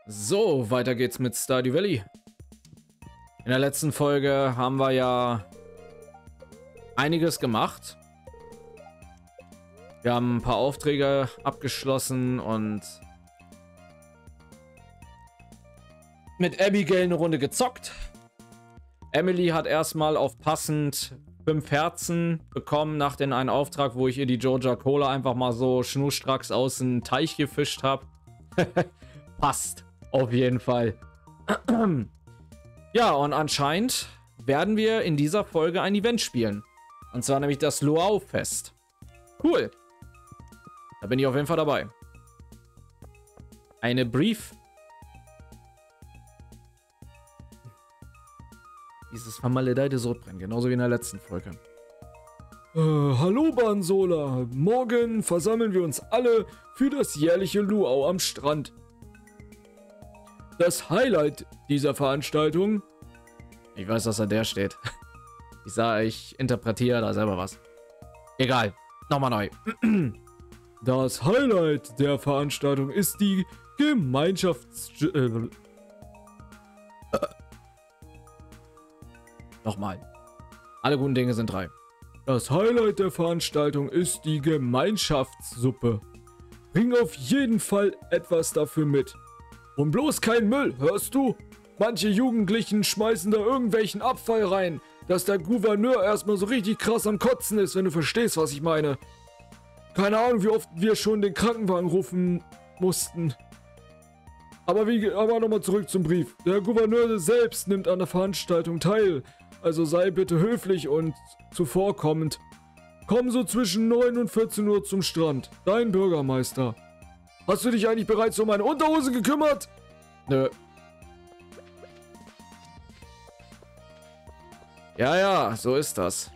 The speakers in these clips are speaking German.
So, weiter geht's mit Stardew Valley. In der letzten Folge haben wir ja einiges gemacht. Wir haben ein paar Aufträge abgeschlossen und mit Abigail eine Runde gezockt. Emily hat erstmal auf passend 5 Herzen bekommen nach den einen Auftrag, wo ich ihr die Joja Cola einfach mal so schnurstracks aus dem Teich gefischt habe. Passt. Auf jeden Fall. Ja, und anscheinend werden wir in dieser Folge ein Event spielen. Und zwar nämlich das Luau-Fest. Cool. Da bin ich auf jeden Fall dabei. Eine Brief. Dieses vermaledeite Sodbrennen, genauso wie in der letzten Folge. Hallo Bansola. Morgen versammeln wir uns alle für das jährliche Luau am Strand. Das Highlight dieser Veranstaltung... Ich weiß, dass da der steht. Ich interpretiere da selber was. Egal. Nochmal neu. Das Highlight der Veranstaltung ist die Nochmal. Alle guten Dinge sind 3. Das Highlight der Veranstaltung ist die Gemeinschaftssuppe. Bring auf jeden Fall etwas dafür mit. Und bloß kein Müll, hörst du? Manche Jugendlichen schmeißen da irgendwelchen Abfall rein, dass der Gouverneur erstmal so richtig krass am Kotzen ist, wenn du verstehst, was ich meine. Keine Ahnung, wie oft wir schon den Krankenwagen rufen mussten. Aber nochmal zurück zum Brief. Der Gouverneur selbst nimmt an der Veranstaltung teil, also sei bitte höflich und zuvorkommend. Komm so zwischen 9 und 14 Uhr zum Strand. Dein Bürgermeister. Hast du dich eigentlich bereits um meine Unterhose gekümmert? Nö. Ja, so ist das.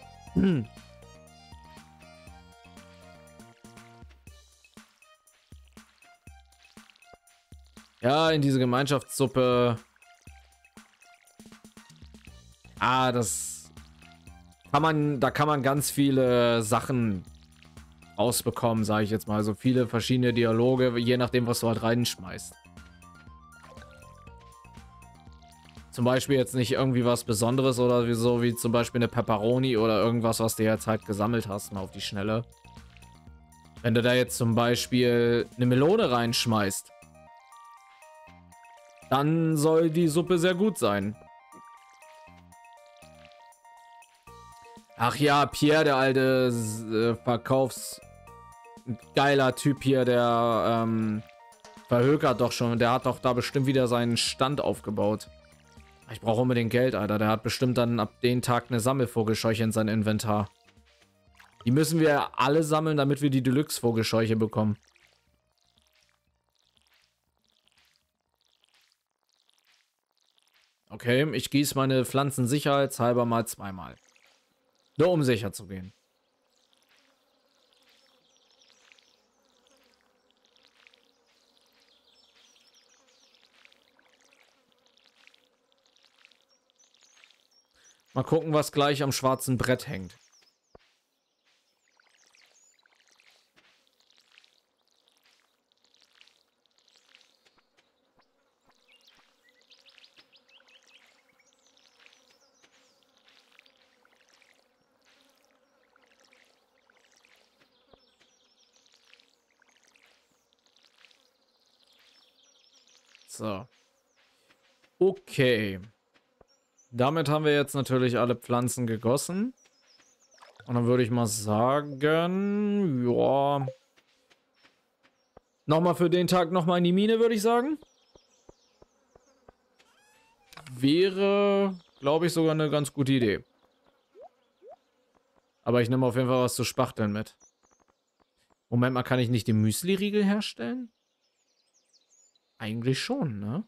Ja, in diese Gemeinschaftssuppe. Da kann man ganz viele Sachen rausbekommen, sage ich jetzt mal. So viele verschiedene Dialoge, je nachdem, was du halt reinschmeißt. Zum Beispiel jetzt nicht irgendwie was Besonderes oder wie zum Beispiel eine Pepperoni oder irgendwas, was du jetzt halt gesammelt hast, mal auf die Schnelle. Wenn du da jetzt zum Beispiel eine Melone reinschmeißt, dann soll die Suppe sehr gut sein. Ach ja, Pierre, der alte verkaufsgeiler Typ hier, der verhökert doch schon. Der hat doch da bestimmt wieder seinen Stand aufgebaut. Ich brauche unbedingt Geld, Alter. Der hat bestimmt dann ab dem Tag eine Sammelvogelscheuche in seinem Inventar. Die müssen wir alle sammeln, damit wir die Deluxe-Vogelscheuche bekommen. Okay, ich gieße meine Pflanzen sicherheitshalber mal 2-mal. Nur um sicher zu gehen. Mal gucken, was gleich am schwarzen Brett hängt. So. Okay. Damit haben wir jetzt natürlich alle Pflanzen gegossen. Und dann würde ich mal sagen, ja. Nochmal für den Tag nochmal in die Mine, würde ich sagen. Wäre, glaube ich, sogar eine ganz gute Idee. Aber ich nehme auf jeden Fall was zu spachteln mit. Moment mal, kann ich nicht den Müsli-Riegel herstellen? Eigentlich schon, ne?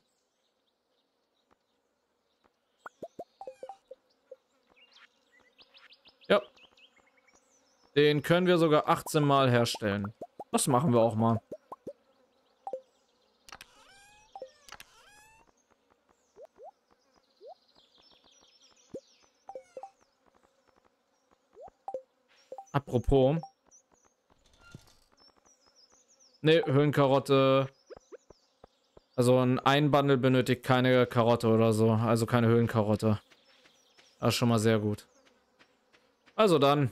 Ja. Den können wir sogar 18 Mal herstellen. Das machen wir auch mal. Apropos. Ne, Höhlenkarotte Also ein Bundle benötigt keine Karotte oder so. Also keine Höhlenkarotte. Das ist schon mal sehr gut. Also dann.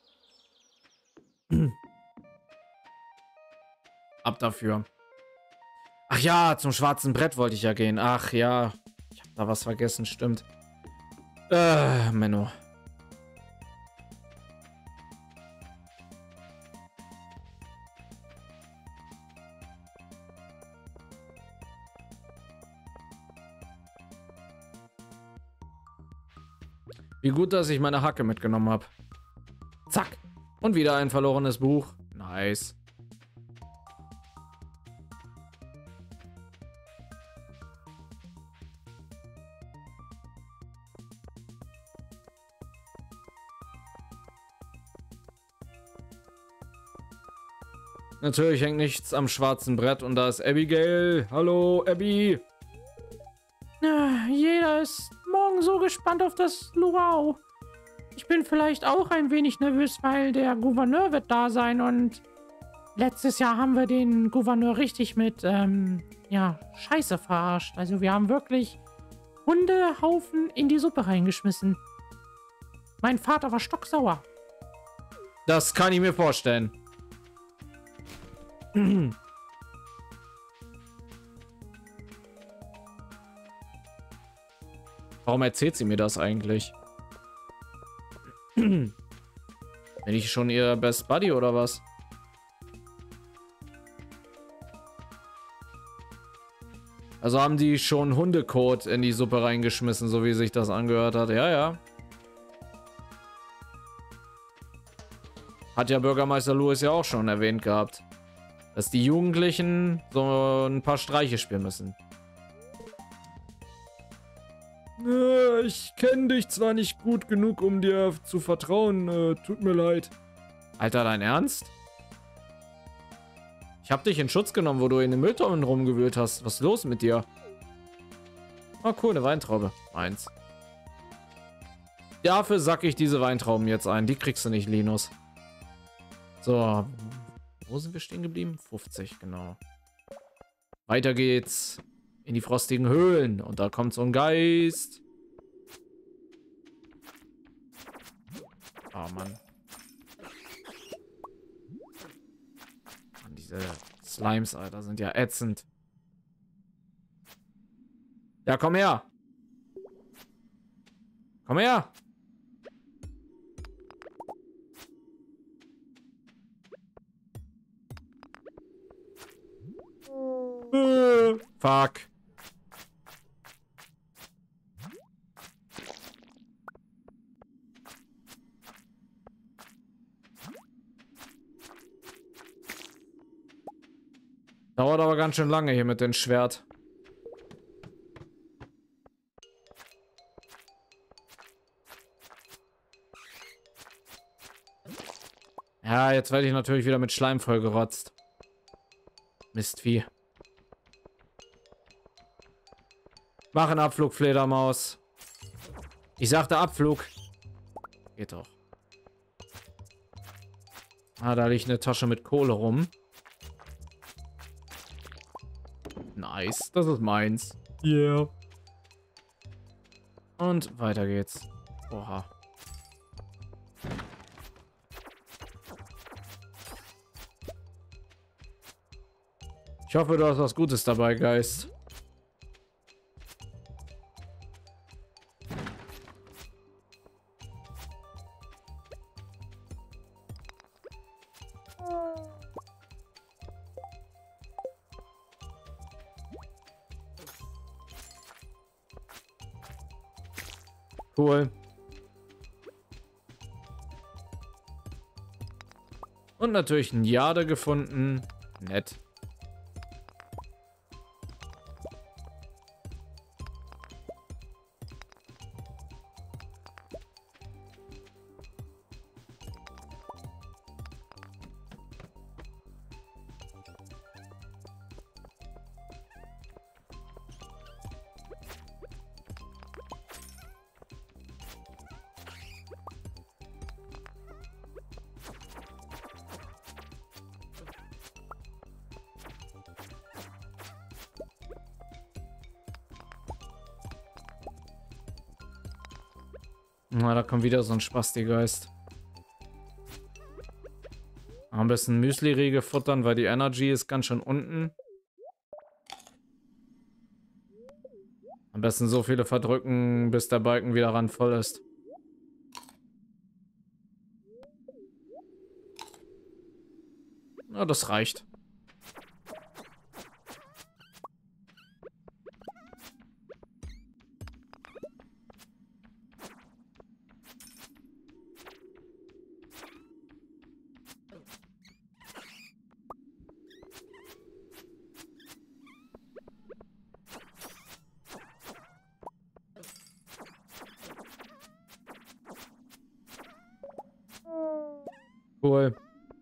Ab dafür. Ach ja, zum schwarzen Brett wollte ich ja gehen. Ach ja. Ich hab da was vergessen, stimmt. Menno. Wie gut, dass ich meine Hacke mitgenommen habe. Zack. Und wieder ein verlorenes Buch. Nice. Natürlich hängt nichts am schwarzen Brett und da ist Abigail. Hallo, Abby. Jeder ist morgen so gespannt auf das Luau. Ich bin vielleicht auch ein wenig nervös, weil der Gouverneur wird da sein und letztes Jahr haben wir den Gouverneur richtig mit, ja, Scheiße verarscht. Also wir haben wirklich Hundehaufen in die Suppe reingeschmissen. Mein Vater war stocksauer. Das kann ich mir vorstellen. Warum erzählt sie mir das eigentlich? Bin ich schon ihr Best Buddy oder was? Also haben die schon Hundekot in die Suppe reingeschmissen, so wie sich das angehört hat. Ja, ja. Hat ja Bürgermeister Lewis ja auch schon erwähnt gehabt. Dass die Jugendlichen so ein paar Streiche spielen müssen. Ich kenne dich zwar nicht gut genug, um dir zu vertrauen. Tut mir leid. Alter, dein Ernst? Ich hab dich in Schutz genommen, wo du in den Mülltonnen rumgewühlt hast. Was ist los mit dir? Oh, cool, eine Weintraube. Meins. Dafür sacke ich diese Weintrauben jetzt ein. Die kriegst du nicht, Linus. So. Wo sind wir stehen geblieben? 50, genau. Weiter geht's. In die frostigen Höhlen. Und da kommt so ein Geist. Oh, Mann. Mann, diese Slimes, Alter, sind ja ätzend. Ja, komm her. Komm her. Fuck. Dauert aber ganz schön lange hier mit dem Schwert. Ja, jetzt werde ich natürlich wieder mit Schleim vollgerotzt. Mistvieh. Mach einen Abflug, Fledermaus. Ich sagte Abflug. Geht doch. Ah, da liegt eine Tasche mit Kohle rum. Nice, das ist meins. Yeah. Und weiter geht's. Oha. Ich hoffe, du hast was Gutes dabei, Geist. Cool. Und natürlich ein Jade gefunden. Nett. Na, da kommt wieder so ein Spasti-Geist. Am besten Müsli-Riegel futtern, weil die Energy ist ganz schön unten. Am besten so viele verdrücken, bis der Balken wieder randvoll ist. Na, das reicht. Cool.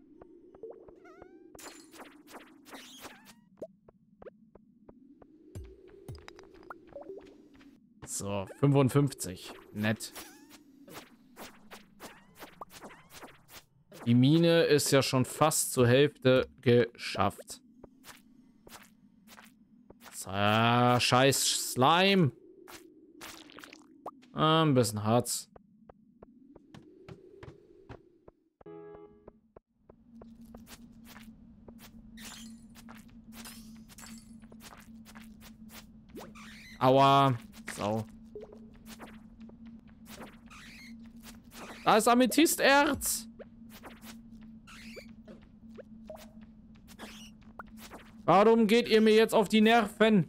So, 55. Nett. Die Mine ist ja schon fast zur Hälfte geschafft. Scheiß Slime. Ein bisschen Harz. Aua. So. Da ist Amethysterz. Warum geht ihr mir jetzt auf die Nerven?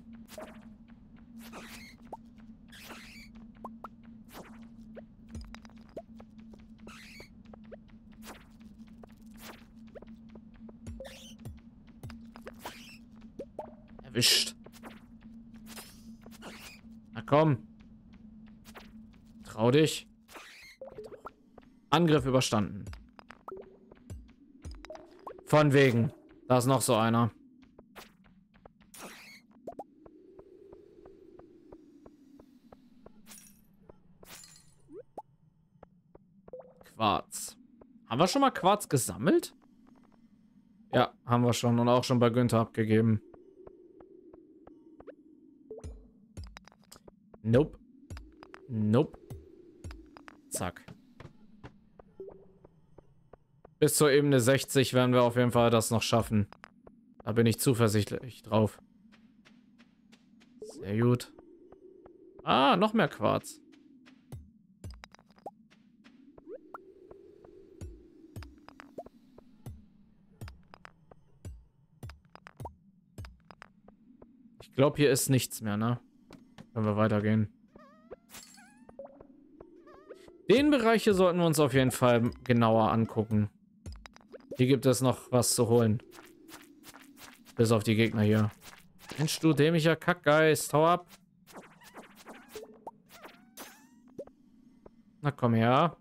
Erwischt. Na komm. Trau dich. Angriff überstanden. Von wegen. Da ist noch so einer. Quarz. Haben wir schon mal Quarz gesammelt? Ja, haben wir schon. Und auch schon bei Günther abgegeben. Nope. Nope. Zack. Bis zur Ebene 60 werden wir auf jeden Fall das noch schaffen. Da bin ich zuversichtlich drauf. Sehr gut. Ah, noch mehr Quarz. Ich glaube, hier ist nichts mehr, ne? Können wir weitergehen. Den Bereich hier sollten wir uns auf jeden Fall genauer angucken. Hier gibt es noch was zu holen. Bis auf die Gegner hier. Mensch, du dämlicher Kackgeist. Hau ab. Na komm her.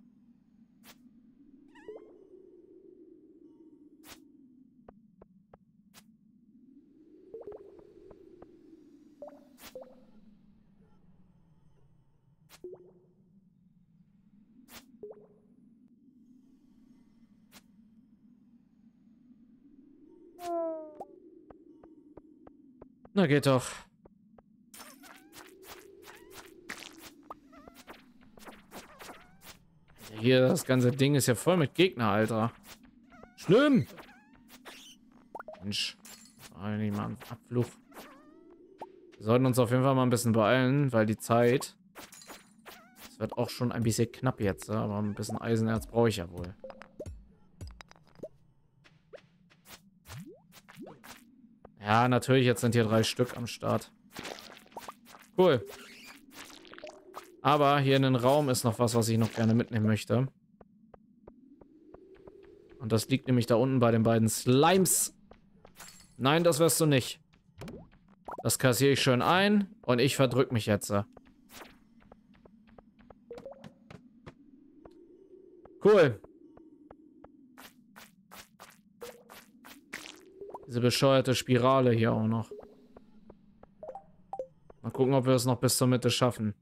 Na geht doch. Hier, das ganze Ding ist ja voll mit Gegner, Alter. Schlimm. Mensch. Nicht mal ein Abfluch. Wir sollten uns auf jeden Fall mal ein bisschen beeilen, weil die Zeit... Es wird auch schon ein bisschen knapp jetzt, aber ein bisschen Eisenerz brauche ich ja wohl. Ja, natürlich, jetzt sind hier 3 Stück am Start. Cool. Aber hier in den Raum ist noch was ich noch gerne mitnehmen möchte. Und das liegt nämlich da unten bei den beiden Slimes. Nein, das wirst du nicht. Das kassiere ich schön ein und ich verdrück mich jetzt. Cool. Diese bescheuerte Spirale hier auch noch. Mal gucken, ob wir es noch bis zur Mitte schaffen.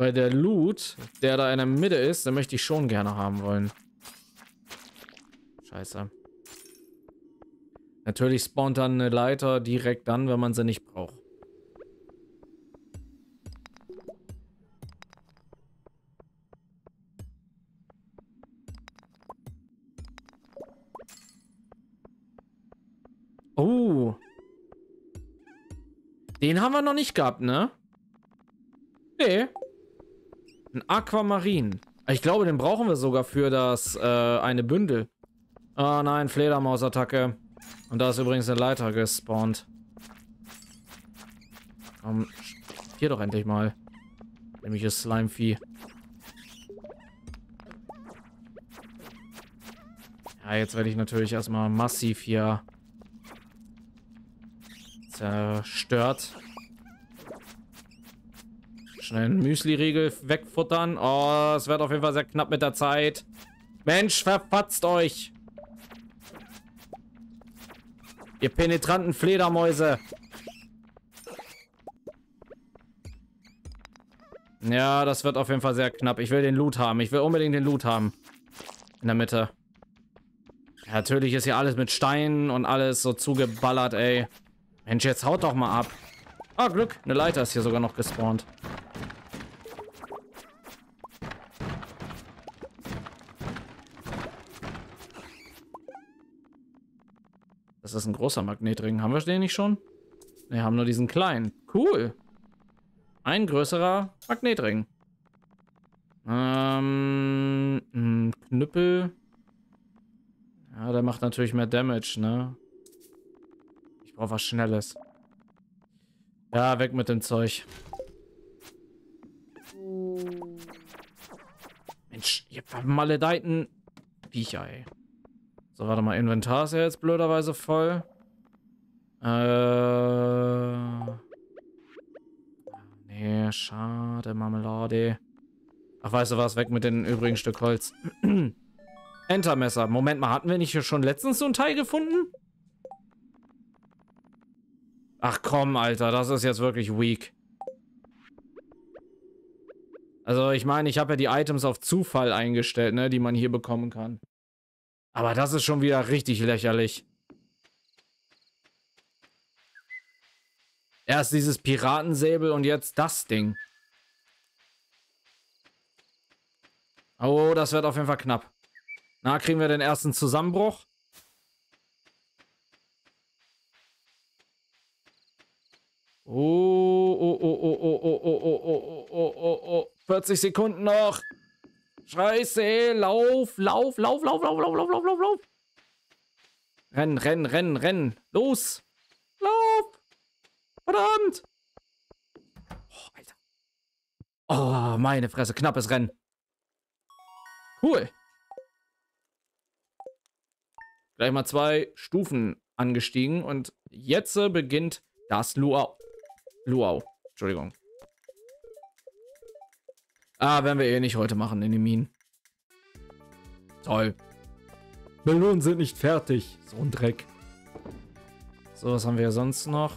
Weil der Loot, der da in der Mitte ist, den möchte ich schon gerne haben wollen. Scheiße. Natürlich spawnt dann eine Leiter direkt dann, wenn man sie nicht braucht. Oh. Den haben wir noch nicht gehabt, ne? Nee. Ein Aquamarin. Ich glaube, den brauchen wir sogar für das eine Bündel. Oh nein, Fledermausattacke. Und da ist übrigens eine Leiter gespawnt. Hier doch endlich mal. Nämlich das Slime-Vieh. Ja, jetzt werde ich natürlich erstmal massiv hier zerstört. Schnell einen Müsli-Riegel wegfuttern. Oh, es wird auf jeden Fall sehr knapp mit der Zeit. Mensch, verpatzt euch! Ihr penetranten Fledermäuse. Ja, das wird auf jeden Fall sehr knapp. Ich will den Loot haben. Ich will unbedingt den Loot haben. In der Mitte. Ja, natürlich ist hier alles mit Steinen und alles so zugeballert, ey. Mensch, jetzt haut doch mal ab. Ah, Glück. Eine Leiter ist hier sogar noch gespawnt. Das ist ein großer Magnetring. Haben wir den nicht schon? Wir haben nur diesen kleinen. Cool. Ein größerer Magnetring. Ein Knüppel. Ja, der macht natürlich mehr Damage, ne? Ich brauche was Schnelles. Ja, weg mit dem Zeug. Mensch, ihr vermaledeiten Viecher, ey. So, warte mal, Inventar ist ja jetzt blöderweise voll. Nee, schade, Marmelade. Ach, weißt du was, weg mit den übrigen Stück Holz. Entermesser. Moment mal, hatten wir nicht hier schon letztens so ein Teil gefunden? Ach komm, Alter, das ist jetzt wirklich weak. Also, ich meine, ich habe ja die Items auf Zufall eingestellt, ne, die man hier bekommen kann. Aber das ist schon wieder richtig lächerlich. Erst dieses Piratensäbel und jetzt das Ding. Oh, das wird auf jeden Fall knapp. Na, kriegen wir den ersten Zusammenbruch? Oh. 40 Sekunden noch. Scheiße, lauf. Rennen. Los. Lauf. Verdammt. Oh, Alter. Oh, meine Fresse, knappes Rennen. Cool. Gleich mal 2 Stufen angestiegen und jetzt beginnt das Luau. Entschuldigung. Ah, werden wir eh nicht heute machen in den Minen. Toll. Melonen sind nicht fertig. So ein Dreck. So, was haben wir sonst noch?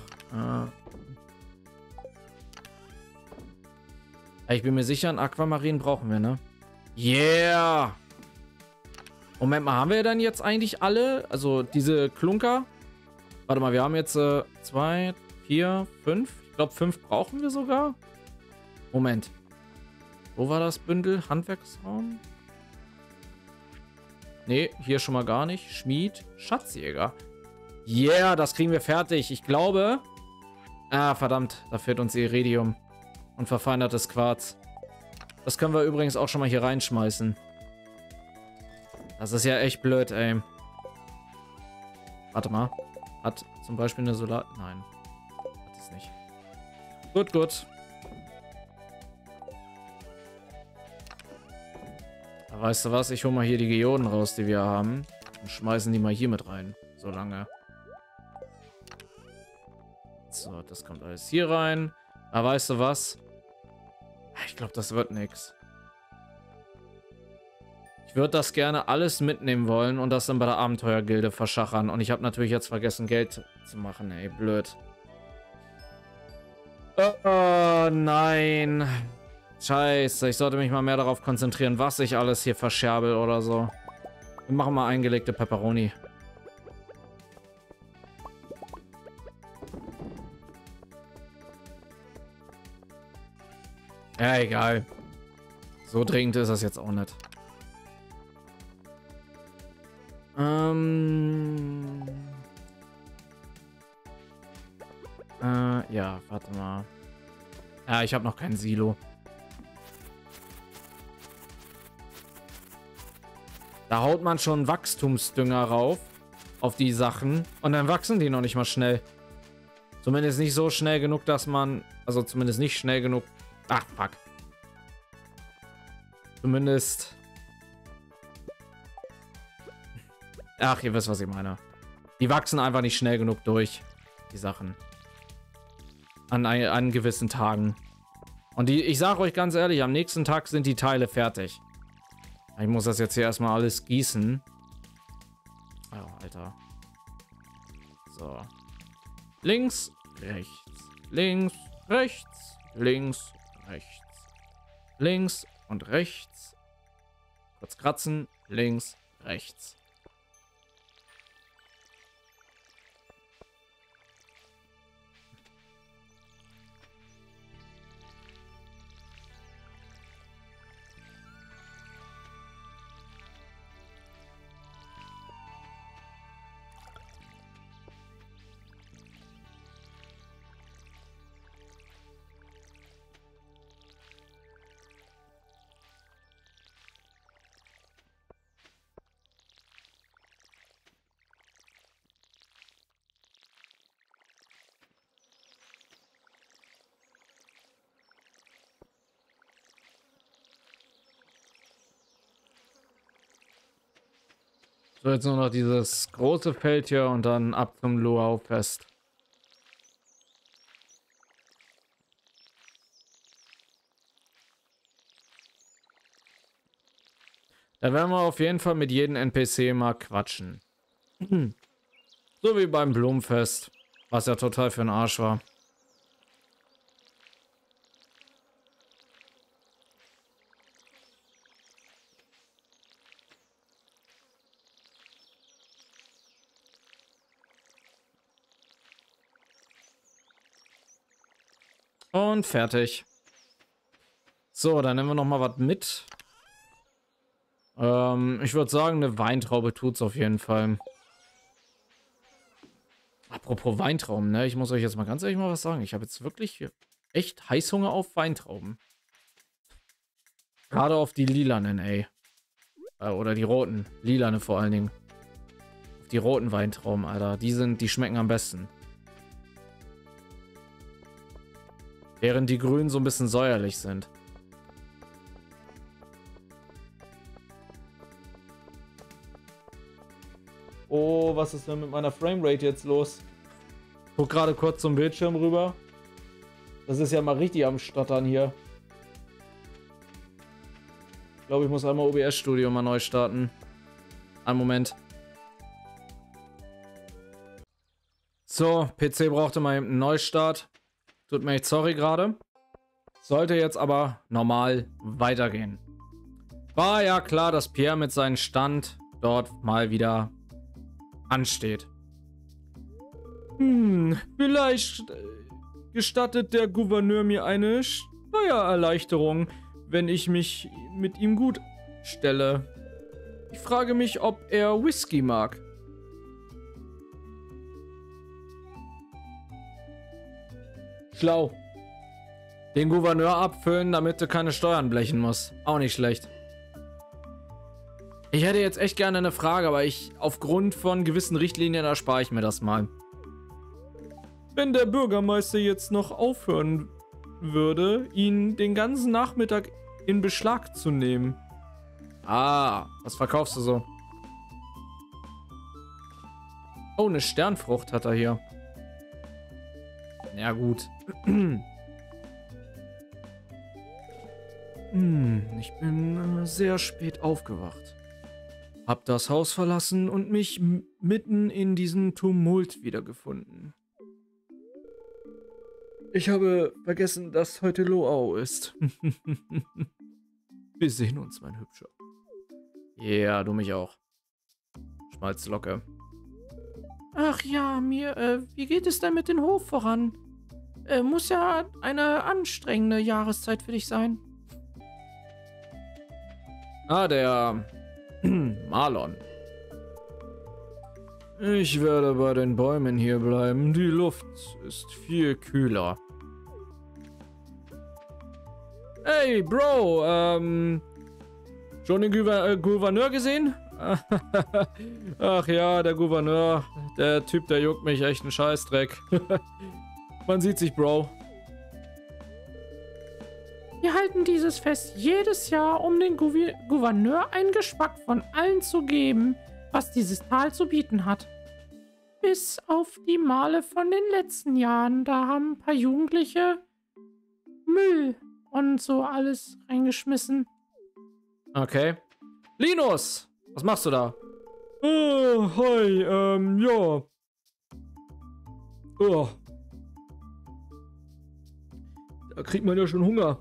Ich bin mir sicher, einen Aquamarin brauchen wir, ne? Yeah! Moment mal, haben wir dann jetzt eigentlich alle? Also diese Klunker? Warte mal, wir haben jetzt 2, 4, 5. Ich glaube, 5 brauchen wir sogar. Moment. Wo war das Bündel? Handwerksraum? Nee, hier schon mal gar nicht. Schmied, Schatzjäger. Yeah, das kriegen wir fertig. Ich glaube... Ah, verdammt. Da fehlt uns Iridium. Und verfeinertes Quarz. Das können wir übrigens auch schon mal hier reinschmeißen. Das ist ja echt blöd, ey. Warte mal. Hat zum Beispiel eine Solar... Nein. Hat es nicht. Gut. Da weißt du was? Ich hole mal hier die Geoden raus, die wir haben. Und schmeißen die mal hier mit rein. So lange. So, das kommt alles hier rein. Aber weißt du was? Ich glaube, das wird nix. Ich würde das gerne alles mitnehmen wollen und das dann bei der Abenteuergilde verschachern. Und ich habe natürlich jetzt vergessen, Geld zu machen, ey. Blöd. Oh, nein. Scheiße, ich sollte mich mal mehr darauf konzentrieren, was ich alles hier verscherbel oder so. Wir machen mal eingelegte Pepperoni. Ja, egal. So dringend ist das jetzt auch nicht. Ja, warte mal. Ja, ich habe noch kein Silo. Da haut man schon Wachstumsdünger rauf auf die Sachen und dann wachsen die noch nicht mal schnell. Zumindest nicht so schnell genug, dass man... Also zumindest nicht schnell genug... Ach, fuck. Zumindest... Ach, ihr wisst, was ich meine. Die wachsen einfach nicht schnell genug durch, die Sachen. An gewissen Tagen. Und ich sage euch ganz ehrlich, am nächsten Tag sind die Teile fertig. Ich muss das jetzt hier erstmal alles gießen. Oh, Alter. So. Links, rechts. Links, rechts. Links, rechts. Links und rechts. Kurz kratzen. Links, rechts. So, jetzt nur noch dieses große Feld hier und dann ab zum Luau-Fest. Da werden wir auf jeden Fall mit jedem NPC mal quatschen. So wie beim Blumenfest, was ja total für den Arsch war. Und fertig. So, dann nehmen wir noch mal was mit. Ich würde sagen, eine Weintraube tut's auf jeden Fall. Apropos Weintrauben, ne? Ich muss euch jetzt mal ganz ehrlich mal was sagen. Ich habe jetzt wirklich echt Heißhunger auf Weintrauben. Gerade auf die lilanen, ey. Oder die roten. Lilane vor allen Dingen. Auf die roten Weintrauben, Alter. Die schmecken am besten. Während die grünen so ein bisschen säuerlich sind. Oh, was ist denn mit meiner Framerate jetzt los? Guck gerade kurz zum Bildschirm rüber. Das ist ja mal richtig am Stottern hier. Ich glaube, ich muss einmal OBS Studio mal neu starten. Einen Moment. So, PC brauchte mal einen Neustart. Tut mir echt sorry gerade. Sollte jetzt aber normal weitergehen. War ja klar, dass Pierre mit seinem Stand dort mal wieder ansteht. Vielleicht gestattet der Gouverneur mir eine Steuererleichterung, wenn ich mich mit ihm gut stelle. Ich frage mich, ob er Whisky mag. Schlau. Den Gouverneur abfüllen, damit du keine Steuern blechen musst. Auch nicht schlecht. Ich hätte jetzt echt gerne eine Frage, aber aufgrund von gewissen Richtlinien erspare ich mir das mal. Wenn der Bürgermeister jetzt noch aufhören würde, ihn den ganzen Nachmittag in Beschlag zu nehmen. Ah, was verkaufst du so? Oh, eine Sternfrucht hat er hier. Ja, gut. Ich bin sehr spät aufgewacht. Hab das Haus verlassen und mich mitten in diesem Tumult wiedergefunden. Ich habe vergessen, dass heute Luau ist. Wir sehen uns, mein Hübscher. Ja, du mich auch. Schmalzlocke. Ach ja, wie geht es denn mit dem Hof voran? Muss ja eine anstrengende Jahreszeit für dich sein. Ah, der Marlon. Ich werde bei den Bäumen hier bleiben. Die Luft ist viel kühler. Hey, Bro, schon den Gouverneur gesehen? Ach ja, der Gouverneur. Der Typ, der juckt mich echt einen Scheißdreck. Man sieht sich, Bro. Wir halten dieses Fest jedes Jahr, um dem Gouverneur einen Geschmack von allen zu geben, was dieses Tal zu bieten hat. Bis auf die Male von den letzten Jahren. Da haben ein paar Jugendliche Müll und so alles reingeschmissen. Okay. Linus, was machst du da? Hi, ja. Oh. Da kriegt man ja schon Hunger.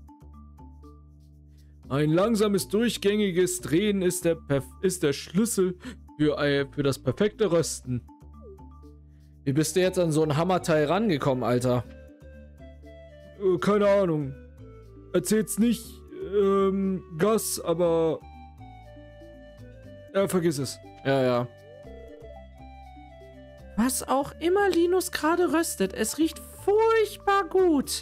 Ein langsames, durchgängiges Drehen ist der Schlüssel für das perfekte Rösten. Wie bist du jetzt an so ein Hammerteil rangekommen, Alter? Keine Ahnung. Erzähl's nicht, Gas, aber... Ja, vergiss es. Ja. Was auch immer Linus gerade röstet, es riecht furchtbar gut.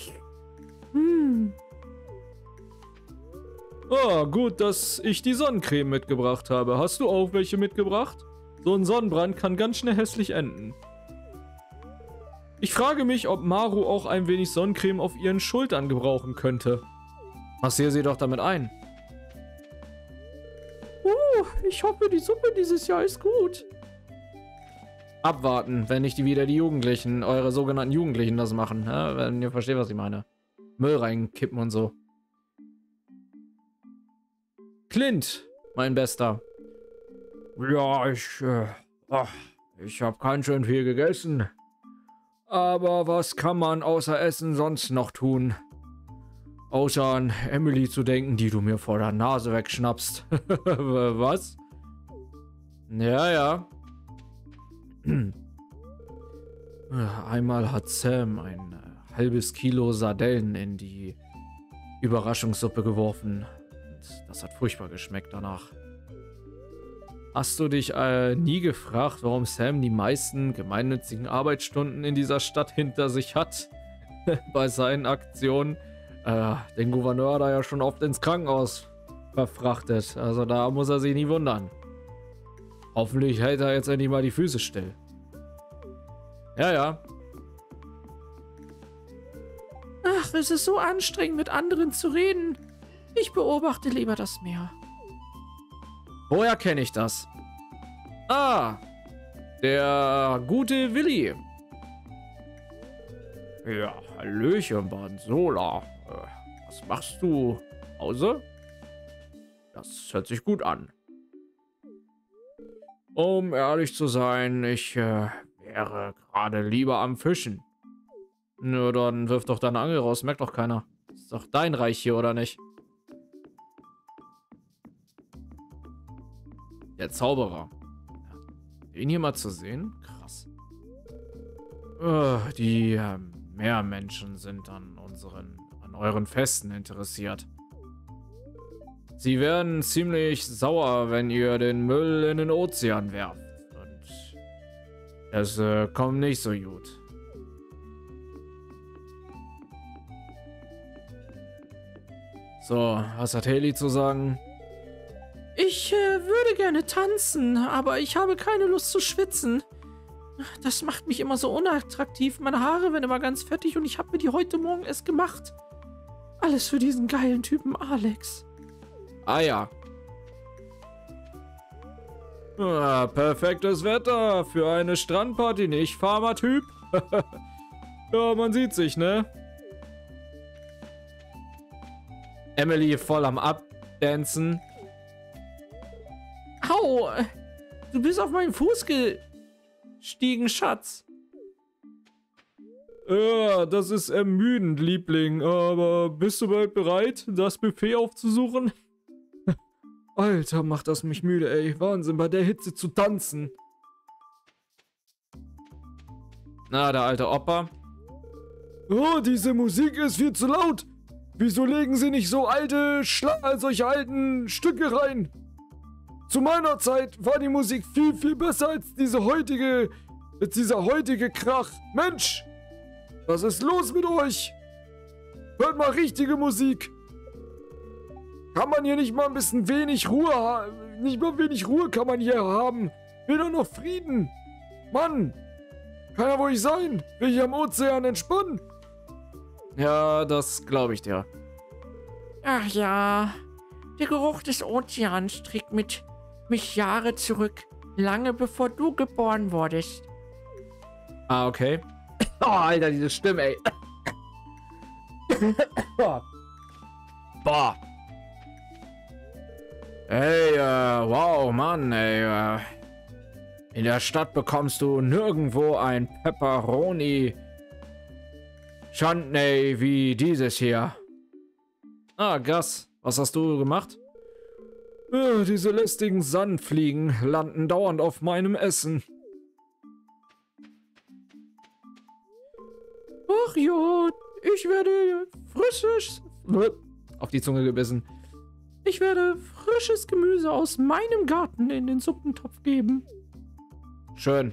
Ah, gut, dass ich die Sonnencreme mitgebracht habe. Hast du auch welche mitgebracht? So ein Sonnenbrand kann ganz schnell hässlich enden. Ich frage mich, ob Maru auch ein wenig Sonnencreme auf ihren Schultern gebrauchen könnte. Massier sie doch damit ein. Ich hoffe, die Suppe dieses Jahr ist gut. Abwarten, wenn nicht wieder die Jugendlichen, eure sogenannten Jugendlichen das machen. Ja, wenn ihr versteht, was ich meine. Müll reinkippen und so. Clint, mein Bester. Ja, ich habe ganz schön viel gegessen. Aber was kann man außer Essen sonst noch tun? Außer an Emily zu denken, die du mir vor der Nase wegschnappst. Was? Ja. Einmal hat Sam ein halbes Kilo Sardellen in die Überraschungssuppe geworfen. Und das hat furchtbar geschmeckt danach. Hast du dich nie gefragt, warum Sam die meisten gemeinnützigen Arbeitsstunden in dieser Stadt hinter sich hat? Bei seinen Aktionen? Den Gouverneur hat er ja schon oft ins Krankenhaus verfrachtet. Also da muss er sich nie wundern. Hoffentlich hält er jetzt endlich mal die Füße still. Ja. Ach, es ist so anstrengend, mit anderen zu reden. Ich beobachte lieber das Meer. Woher kenne ich das? Ah, der gute Willi. Ja, hallöchen, Bansola. Was machst du? Hause? Das hört sich gut an. Um ehrlich zu sein, ich wäre gerade lieber am Fischen. Nö, dann wirf doch deine Angel raus, merkt doch keiner. Ist doch dein Reich hier, oder nicht? Der Zauberer. Den hier mal zu sehen? Krass. Die Meermenschen sind an euren Festen interessiert. Sie werden ziemlich sauer, wenn ihr den Müll in den Ozean werft. Und es kommt nicht so gut. So, was hat Haley zu sagen? Ich würde gerne tanzen, aber ich habe keine Lust zu schwitzen. Das macht mich immer so unattraktiv. Meine Haare werden immer ganz fettig und ich habe mir die heute Morgen erst gemacht. Alles für diesen geilen Typen Alex. Ah ja. Perfektes Wetter für eine Strandparty, nicht, Farmer-Typ? Ja, man sieht sich, ne? Emily voll am Abdancen. Au! Du bist auf meinen Fuß gestiegen, Schatz. Ja, das ist ermüdend, Liebling, aber bist du bald bereit, das Buffet aufzusuchen? Alter, macht das mich müde, ey. Wahnsinn, bei der Hitze zu tanzen. Na, der alte Opa. Oh, diese Musik ist viel zu laut. Wieso legen sie nicht solche alten Stücke rein? Zu meiner Zeit war die Musik viel, viel besser als dieser heutige Krach. Mensch, was ist los mit euch? Hört mal richtige Musik. Kann man hier nicht mal ein bisschen wenig Ruhe haben? Nicht mal wenig Ruhe kann man hier haben. Will doch noch Frieden. Mann, kann ja wohl nicht sein. Will ich am Ozean entspannen? Ja, das glaube ich dir. Ach ja, der Geruch des Ozeans trägt mich Jahre zurück, lange bevor du geboren wurdest. Ah, okay. Oh, Alter, diese Stimme, ey. Boah. Ey, wow, Mann, ey. In der Stadt bekommst du nirgendwo ein Pepperoni Chutney wie dieses hier. Ah, Gas. Was hast du gemacht? Diese lästigen Sandfliegen landen dauernd auf meinem Essen. Ach ja, ich werde frisches... Auf die Zunge gebissen. Ich werde frisches Gemüse aus meinem Garten in den Suppentopf geben. Schön.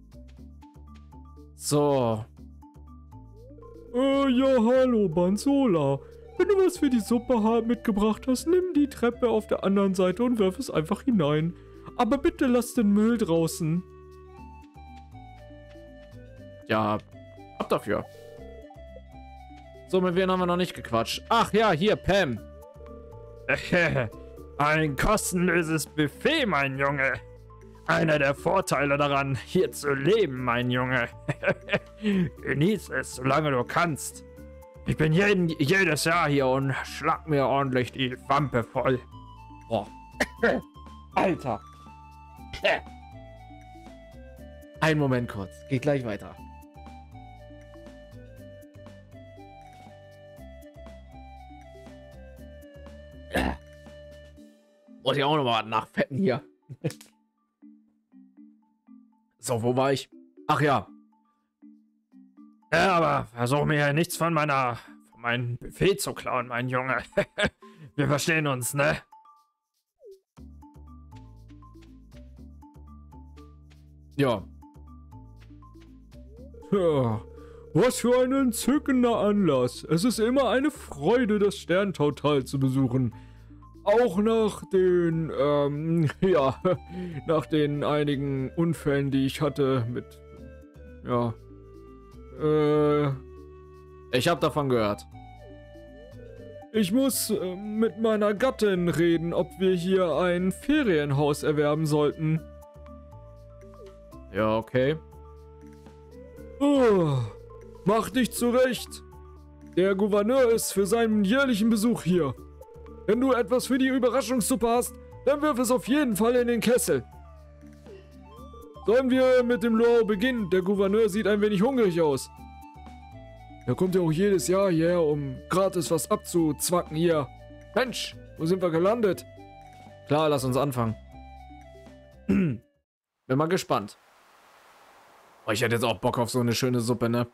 So. Ja, hallo, Banzola. Wenn du was für die Suppe mitgebracht hast, nimm die Treppe auf der anderen Seite und wirf es einfach hinein. Aber bitte lass den Müll draußen. Ja, ab dafür. So, mit wem haben wir noch nicht gequatscht? Ach ja, hier, Pam. Ein kostenloses Buffet, mein Junge. Einer der Vorteile daran, hier zu leben, mein Junge. Genieß es, solange du kannst. Ich bin jedes Jahr hier und schlag mir ordentlich die Wampe voll. Boah. Alter. Einen Moment kurz. Geht gleich weiter. Muss ich auch noch mal nachfetten hier. So, wo war ich? Ach ja. Ja, aber versuch mir ja nichts von meinem Buffet zu klauen, mein Junge. Wir verstehen uns, ne? Ja. Ja, was für ein entzückender Anlass. Es ist immer eine Freude, das Sterntautal zu besuchen. Auch nach den, nach den einigen Unfällen, die ich hatte mit, Ich habe davon gehört. Ich muss mit meiner Gattin reden, ob wir hier ein Ferienhaus erwerben sollten. Ja, okay. Oh, mach dich zurecht. Der Gouverneur ist für seinen jährlichen Besuch hier. Wenn du etwas für die Überraschungssuppe hast, dann wirf es auf jeden Fall in den Kessel. Sollen wir mit dem Luau beginnen? Der Gouverneur sieht ein wenig hungrig aus. Er kommt ja auch jedes Jahr hierher, um gratis was abzuzwacken hier. Mensch, wo sind wir gelandet? Klar, lass uns anfangen. Bin mal gespannt. Oh, ich hätte jetzt auch Bock auf so eine schöne Suppe, ne?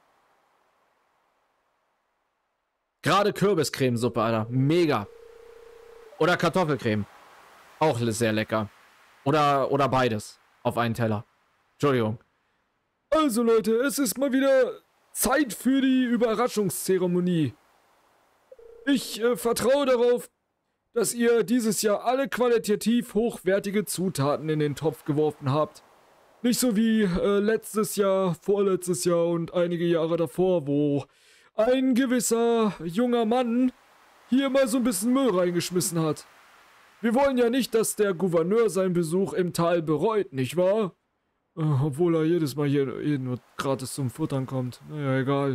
Gerade Kürbiscremesuppe, Alter. Mega. Oder Kartoffelcreme. Auch sehr lecker. Oder beides. Auf einen Teller. Entschuldigung. Also Leute, es ist mal wieder Zeit für die Überraschungszeremonie. Ich vertraue darauf, dass ihr dieses Jahr alle qualitativ hochwertige Zutaten in den Topf geworfen habt. Nicht so wie letztes Jahr, vorletztes Jahr und einige Jahre davor, wo ein gewisser junger Mann hier mal so ein bisschen Müll reingeschmissen hat. Wir wollen ja nicht, dass der Gouverneur seinen Besuch im Tal bereut, nicht wahr? Obwohl er jedes Mal hier nur gratis zum Futtern kommt. Naja, egal.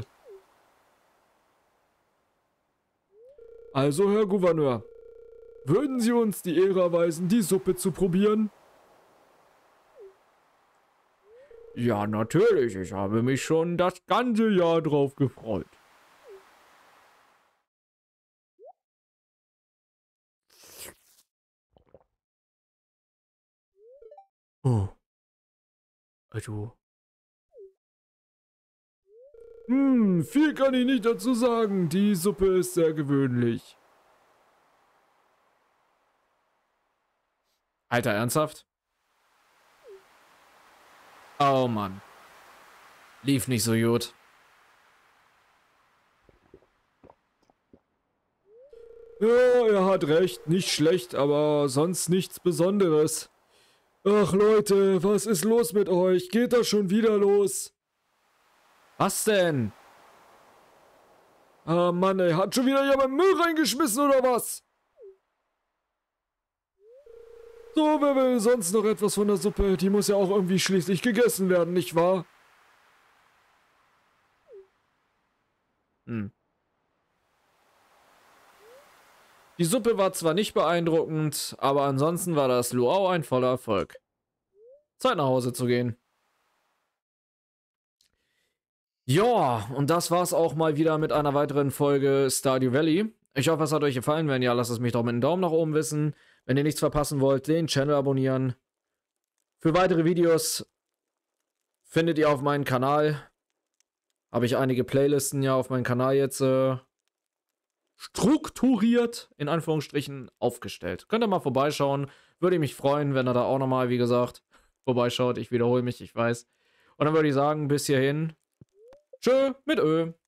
Also, Herr Gouverneur, würden Sie uns die Ehre erweisen, die Suppe zu probieren? Ja, natürlich. Ich habe mich schon das ganze Jahr drauf gefreut. Oh. Also. Viel kann ich nicht dazu sagen. Die Suppe ist sehr gewöhnlich. Alter, ernsthaft? Oh Mann. Lief nicht so gut. Ja, er hat recht. Nicht schlecht, aber sonst nichts Besonderes. Ach Leute, was ist los mit euch? Geht das schon wieder los? Was denn? Ah Mann, ey, hat schon wieder jemand Müll reingeschmissen oder was? So, wer will sonst noch etwas von der Suppe? Die muss ja auch irgendwie schließlich gegessen werden, nicht wahr? Die Suppe war zwar nicht beeindruckend, aber ansonsten war das Luau ein voller Erfolg. Zeit nach Hause zu gehen. Ja, und das war's auch mal wieder mit einer weiteren Folge Stardew Valley. Ich hoffe, es hat euch gefallen. Wenn ja, lasst es mich doch mit einem Daumen nach oben wissen. Wenn ihr nichts verpassen wollt, den Channel abonnieren. Für weitere Videos findet ihr auf meinem Kanal. Habe ich einige Playlisten ja auf meinem Kanal jetzt strukturiert, in Anführungsstrichen, aufgestellt. Könnt ihr mal vorbeischauen. Würde ich mich freuen, wenn ihr da auch nochmal, wie gesagt, vorbeischaut. Ich wiederhole mich, ich weiß. Und dann würde ich sagen, bis hierhin. Tschö mit Ö.